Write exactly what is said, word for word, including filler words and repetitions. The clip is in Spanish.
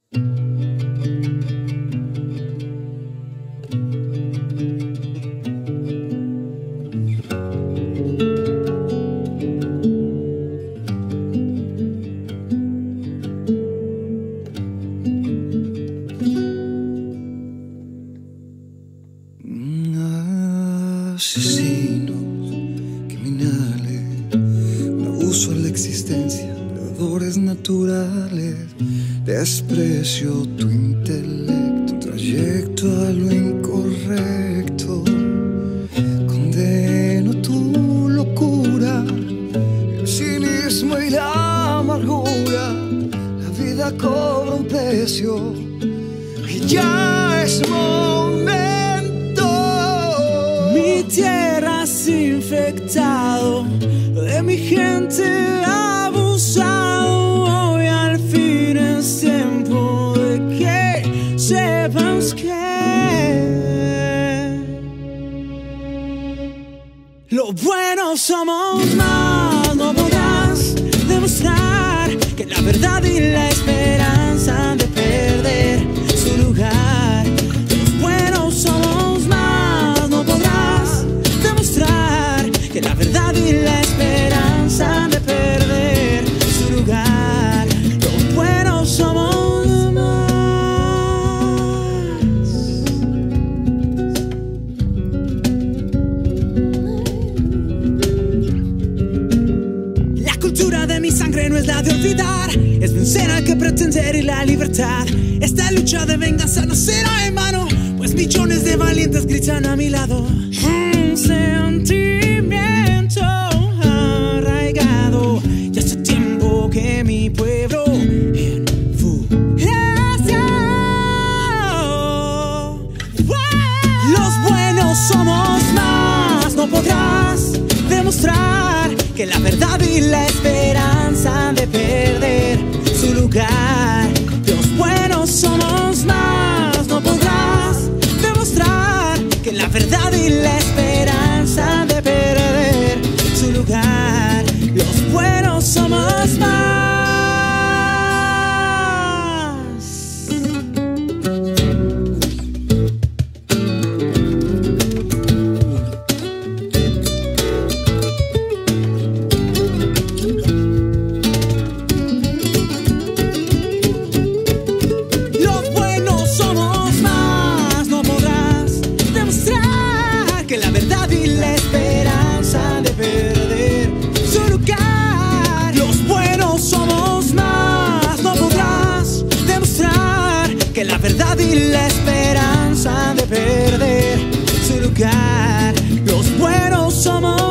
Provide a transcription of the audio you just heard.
Asesinos, criminales, un abuso a la existencia, predadores naturales. Desprecio tu intelecto, un trayecto a lo incorrecto. Condeno tu locura, el cinismo y la amargura. La vida cobra un precio y ya es momento. Mi tierra has infectado, de mi gente abusado. Hoy al fin es tiempo de que sepas que lo bueno somos más. No podrás demostrar que la verdad y la esperanza han de perder su lugar. Los buenos somos más. No podrás demostrar que la verdad y la esperanza han de perder su lugar. Los buenos somos más. La cultura de mi sangre no es la de olvidar, es vencer al que pretender y la libertad. Esta lucha de venganza no será en vano, pues millones de valientes gritan a mi lado. Un sentimiento arraigado, ya hace tiempo que mi pueblo enfureció. Los buenos somos más. No podrás demostrar que la verdad y la esperanza han de perder su lugar. Los buenos somos más. No podrás demostrar que la verdad y la esperanza han de perder su lugar. Los buenos somos más. Los buenos somos más. No podrás demostrar que la verdad y la esperanza han de perder su lugar. Los buenos somos más. No podrás demostrar que la verdad y la esperanza han de perder su lugar. Los buenos somos